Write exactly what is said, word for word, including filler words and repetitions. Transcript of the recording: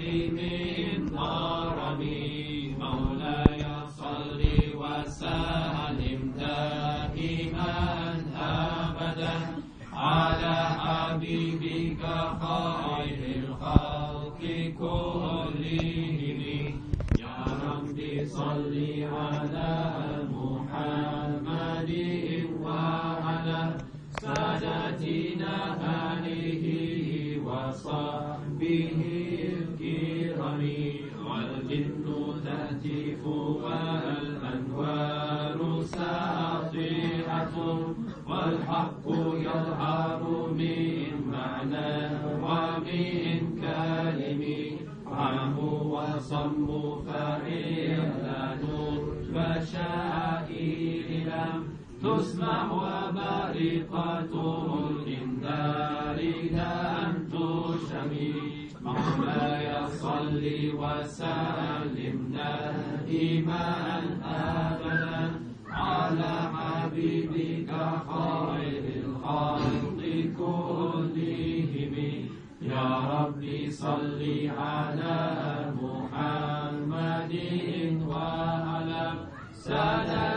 من ضرب مولاي صل وسلم دائما أبدا على حبيبك خير الخلق كلهم يا رب صل على محمد وعلى سادتنا آله وصحبه الكرام والجن تهتف والأنوار ساطعة والحق يظهر من معنى ومن كلم عم وصم فإعلان البشائر لم تسمع وبرقة الإنذار لم تشمي مولاي صل وسلم دائما أبدا على حبيبك خير الخلق كلهم يا ربي صل على محمد وعلى سادة